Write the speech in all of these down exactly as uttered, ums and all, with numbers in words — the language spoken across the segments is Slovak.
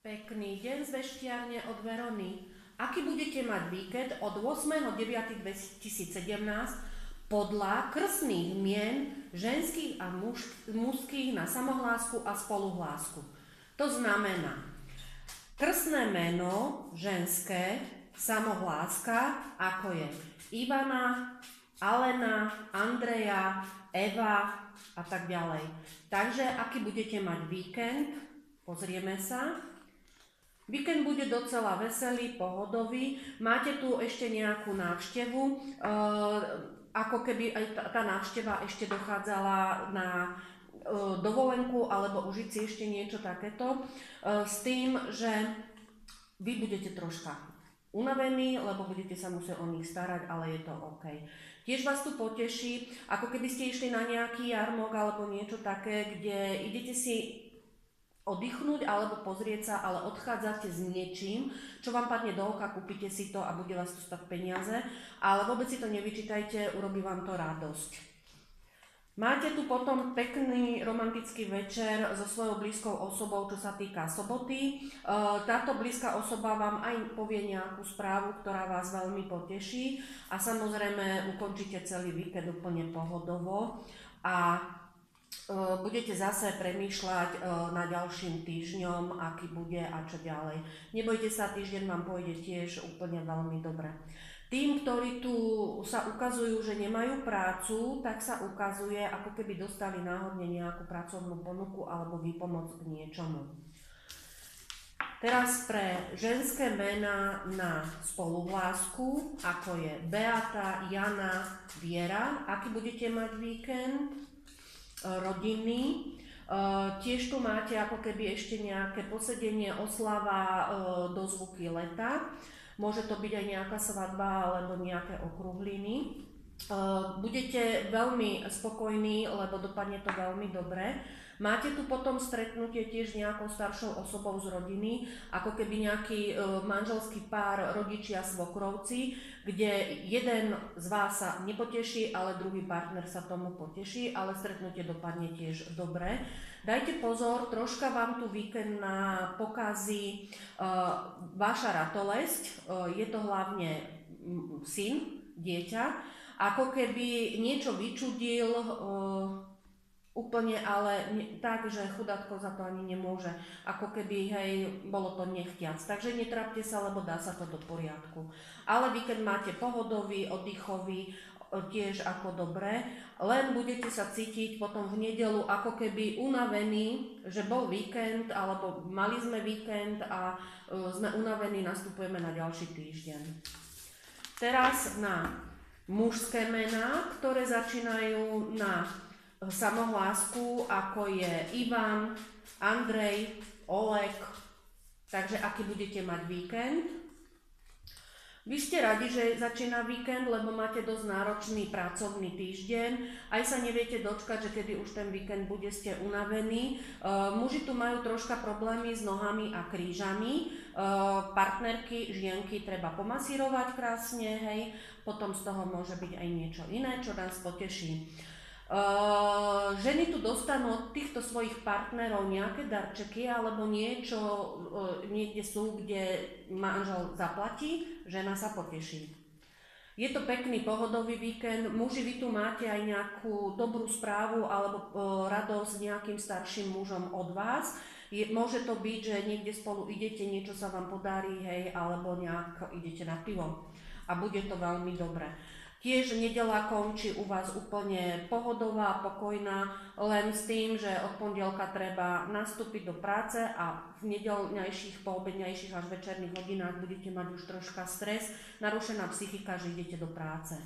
Pekný deň z Veštiarne od Verony. Aký budete mať víkend od ôsmeho deviateho dvetisícsedemnásť podľa krstných mien ženských a muž, mužských na samohlásku a spoluhlásku? To znamená, krstné meno ženské, samohláska, ako je Ivana, Alena, Andreja, Eva a tak ďalej. Takže aký budete mať víkend? Pozrieme sa. Víkend bude docela veselý, pohodový. Máte tu ešte nejakú návštevu, e, ako keby aj tá, tá návšteva ešte dochádzala na e, dovolenku alebo užiť si ešte niečo takéto. E, s tým, že vy budete troška unavení, lebo budete sa musieť o nich starať, ale je to OK. Tiež vás tu poteší, ako keby ste išli na nejaký jarmok alebo niečo také, kde idete si oddychnúť alebo pozrieť sa, ale odchádzate s niečím, čo vám padne do oka, kúpite si to a bude vás to stať peniaze, ale vôbec si to nevyčítajte, urobí vám to radosť. Máte tu potom pekný romantický večer so svojou blízkou osobou, čo sa týka soboty. Táto blízka osoba vám aj povie nejakú správu, ktorá vás veľmi poteší a samozrejme ukončíte celý víkend úplne pohodovo a budete zase premýšľať nad ďalším týždňom, aký bude a čo ďalej. Nebojte sa, týždeň vám pôjde tiež úplne veľmi dobre. Tým, ktorí tu sa ukazujú, že nemajú prácu, tak sa ukazuje, ako keby dostali náhodne nejakú pracovnú ponuku alebo výpomoc k niečomu. Teraz pre ženské mená na spoluhlásku, ako je Beata, Jana, Viera. Aký budete mať víkend? Rodiny. Tiež tu máte ako keby ešte nejaké posedenie, oslava, dozvuky leta. Môže to byť aj nejaká svadba alebo nejaké okrúhliny. Budete veľmi spokojní, lebo dopadne to veľmi dobre. Máte tu potom stretnutie tiež s nejakou staršou osobou z rodiny, ako keby nejaký manželský pár, rodičia, svokrovci, kde jeden z vás sa nepoteší, ale druhý partner sa tomu poteší, ale stretnutie dopadne tiež dobre. Dajte pozor, troška vám tu víkend na pokazí uh, vaša ratolesť, uh, je to hlavne syn, dieťa, ako keby niečo vyčudil, uh, úplne, ale ne, tak, že chudátko za to ani nemôže. Ako keby, hej, bolo to nechtiac. Takže netrápte sa, lebo dá sa to do poriadku. Ale víkend máte pohodový, oddychový, tiež ako dobre. Len budete sa cítiť potom v nedeľu ako keby unavení, že bol víkend, alebo mali sme víkend a uh, sme unavení, nastupujeme na ďalší týždeň. Teraz na mužské mená, ktoré začínajú na samohlásku, ako je Ivan, Andrej, Oleg. Takže aký budete mať víkend? Vy ste radi, že začína víkend, lebo máte dosť náročný pracovný týždeň. Aj sa neviete dočkať, že kedy už ten víkend bude, ste unavení. Uh, muži tu majú troška problémy s nohami a krížami. Uh, partnerky, žienky treba pomasírovať krásne, hej. Potom z toho môže byť aj niečo iné, čo nás poteší. Uh, ženy tu dostanú od týchto svojich partnerov nejaké darčeky alebo niečo, uh, niekde sú, kde manžel zaplatí, žena sa poteší. Je to pekný pohodový víkend, muži, vy tu máte aj nejakú dobrú správu alebo uh, radosť s nejakým starším mužom od vás. Je, môže to byť, že niekde spolu idete, niečo sa vám podarí, hej, alebo nejak idete na pivo a bude to veľmi dobre. Tiež nedeľa končí u vás úplne pohodová, pokojná, len s tým, že od pondelka treba nastúpiť do práce a v nedeľnejších, poobednejších až večerných hodinách budete mať už troška stres, narušená psychika, že idete do práce.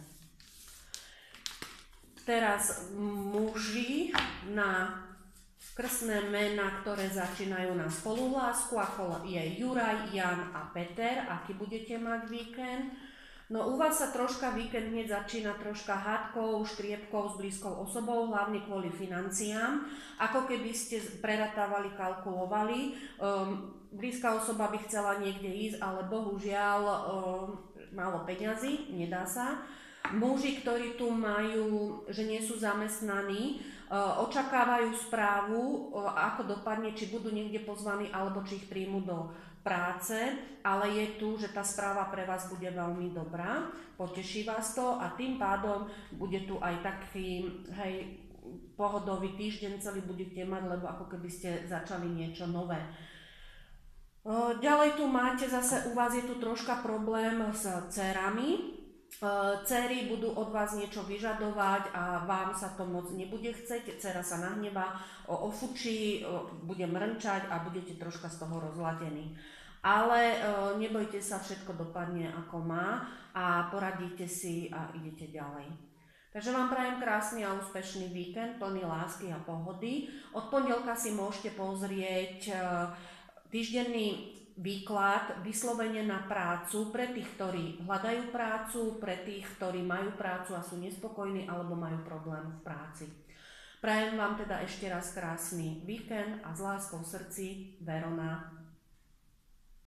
Teraz muži na krstné mená, ktoré začínajú na spoluhlásku, ako je Juraj, Jan a Peter. Aký budete mať víkend? No u vás sa troška víkend hneď začína troška hádkou, štriepkou s blízkou osobou, hlavne kvôli financiám. Ako keby ste preratávali, kalkulovali. Um, blízka osoba by chcela niekde ísť, ale bohužiaľ um, málo peňazí, nedá sa. Muži, ktorí tu majú, že nie sú zamestnaní, očakávajú správu, ako dopadne, či budú niekde pozvaní, alebo či ich príjmu do práce, ale je tu, že tá správa pre vás bude veľmi dobrá, poteší vás to a tým pádom bude tu aj taký, hej, pohodový týždeň celý budete mať, lebo ako keby ste začali niečo nové. Ďalej tu máte zase, u vás je tu troška problém s dcérami. Dcery budú od vás niečo vyžadovať a vám sa to moc nebude chceť, dcera sa nahnevá, ofučí, bude mrnčať a budete troška z toho rozladení. Ale nebojte sa, všetko dopadne ako má a poradíte si a idete ďalej. Takže vám prajem krásny a úspešný víkend, plný lásky a pohody. Od pondelka si môžete pozrieť týždenný výklad vyslovene na prácu pre tých, ktorí hľadajú prácu, pre tých, ktorí majú prácu a sú nespokojní alebo majú problém v práci. Prajem vám teda ešte raz krásny víkend a s láskou v srdci, Verona.